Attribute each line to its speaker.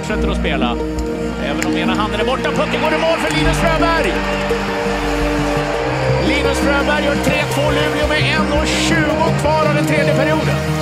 Speaker 1: fortsätter att spela. Även om ena handen är borta. Pucken går i mål för Linus Fröberg. Linus Fröberg gör 3-2 Luleå med 1:20 kvar av den tredje perioden.